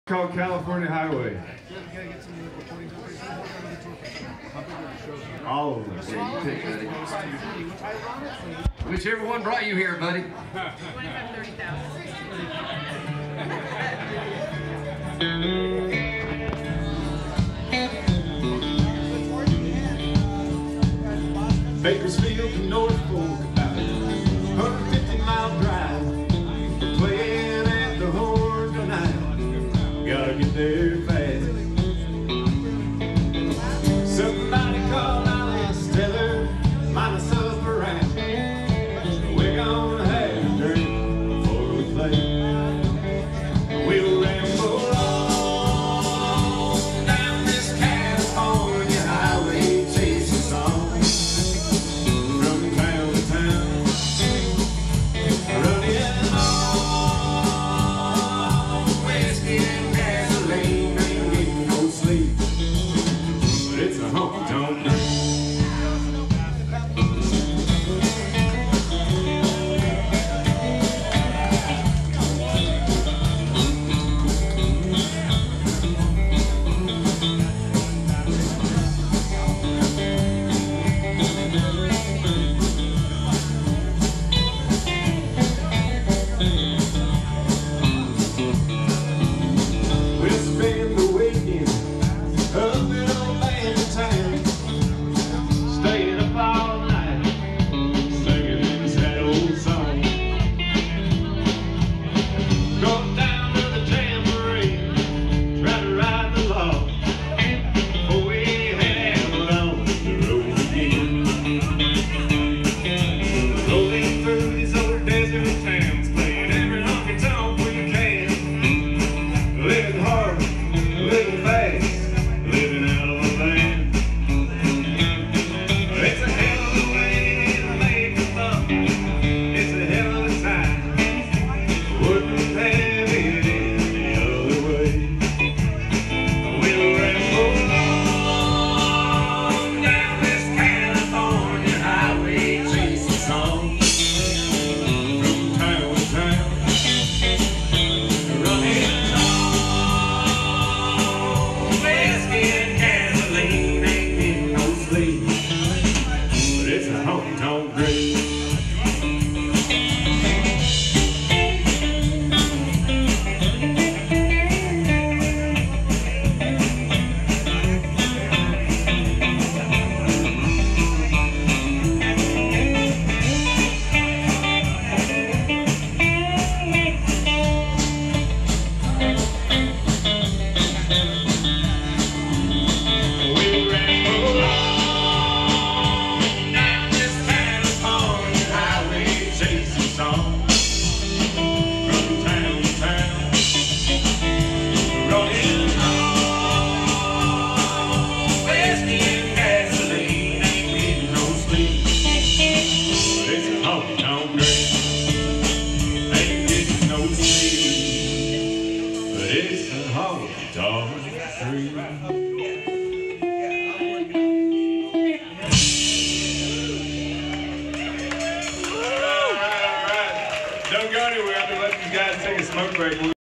Called California Highway. All of them. Whichever one brought you here, buddy. 25, 30,000. Bakersfield to North Fork, about a 150-mile drive. We're playing at the horn tonight. Gotta get there fast. Somebody call Alice, tell her minus up around. We're gonna have a drink before we play. We'll ramble on down this California highway, chasing songs from town to town, running on whiskey and gasoline, ain't getting no sleep, but it's a honky-tonk night. We'll spend the weekend up in old Bandit Town, staying up all night, singing this that old song. Go down to the jamboree, try to ride the log before we head out on the road again. Rolling through these old desert towns, playing every honky-tonk we can. Living hard, living fast, living out of a van. It's a hell of a way to make a buck. It's a hell of a time. Wouldn't have it any other way. We'll ramble on down this California highway, chasing songs from town to town, running whiskey and gasoline, ain't getting no sleep, but it's a honky-tonk dream. We'll ramble on down this California highway, chasing songs from town to town, running on whiskey and gasoline, ain't getting no sleep, but it's a honky-tonk dream. Ain't getting no sleep, but it's a honky-tonk dream. Don't go anywhere. I'm going to let these guys take a smoke break.